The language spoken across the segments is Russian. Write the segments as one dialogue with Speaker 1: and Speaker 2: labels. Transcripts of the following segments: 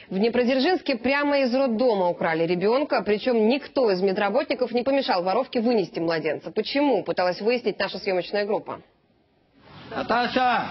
Speaker 1: В Днепродзержинске прямо из роддома украли ребенка, причем никто из медработников не помешал воровке вынести младенца. Почему? Пыталась выяснить наша съемочная группа.
Speaker 2: Наташа!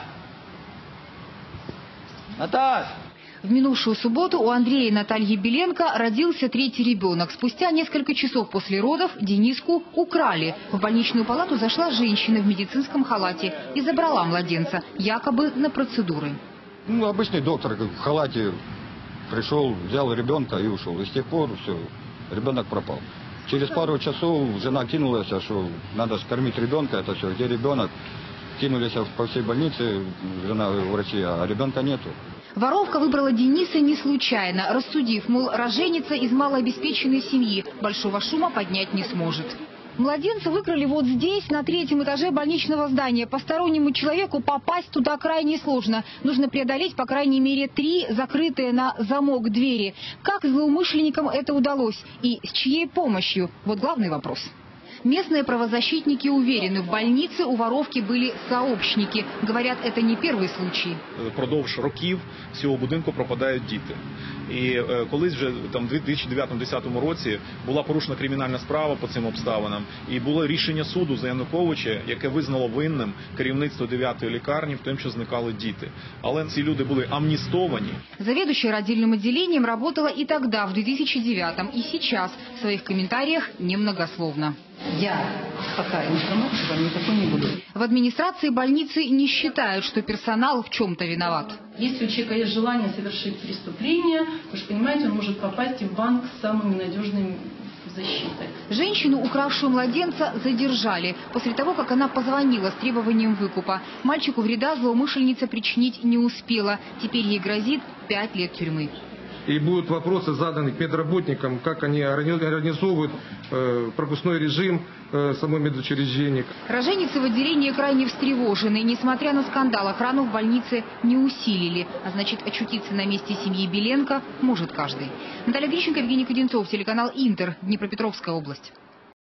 Speaker 2: Наташ!
Speaker 3: В минувшую субботу у Андрея и Натальи Беленко родился третий ребенок. Спустя несколько часов после родов Дениску украли. В больничную палату зашла женщина в медицинском халате и забрала младенца, якобы на процедуры.
Speaker 4: Обычный доктор в халате пришел, взял ребенка и ушел. И с тех пор все, ребенок пропал. Через пару часов жена кинулась, что надо скормить ребенка, это все, где ребенок? Кинулись по всей больнице, жена врачи, а ребенка нету.
Speaker 3: Воровка выбрала Дениса не случайно, рассудив, мол, роженица из малообеспеченной семьи, большого шума поднять не сможет. Младенца выкрали вот здесь, на третьем этаже больничного здания. Постороннему человеку попасть туда крайне сложно. Нужно преодолеть по крайней мере 3 закрытые на замок двери. Как злоумышленникам это удалось и с чьей помощью? Вот главный вопрос. Местные правозащитники уверены, в больнице у воровки были сообщники. Говорят, это не первый случай.
Speaker 5: Продовж років з цього будинку пропадають діти. І колись вже там, в 2009-2010 році була порушена кримінальна справа по цим обставинам. І було рішення суду за Януковича, яке визнало винним керівництво 9-ї лікарні в тому, що зникали діти. Але ці люди були амністовані.
Speaker 3: Заведующая родильным отделением работала и тогда, в 2009-м, и сейчас. В своих комментариях немногословно.
Speaker 6: Я пока информацию вам никакой не буду.
Speaker 3: В администрации больницы не считают, что персонал в чем-то виноват.
Speaker 6: Если у человека есть желание совершить преступление, вы же понимаете, он может попасть в банк с самыми надежными защитой.
Speaker 3: Женщину, укравшую младенца, задержали после того, как она позвонила с требованием выкупа. Мальчику вреда злоумышленница причинить не успела. Теперь ей грозит 5 лет тюрьмы.
Speaker 7: И будут вопросы заданы к медработникам, как они организовывают пропускной режим самой медучреждения.
Speaker 3: Роженицы в отделении крайне встревожены. Несмотря на скандал, охрану в больнице не усилили. А значит, очутиться на месте семьи Беленко может каждый. Наталья Грищенко, Евгений Кудинцов, телеканал Интер, Днепропетровская область.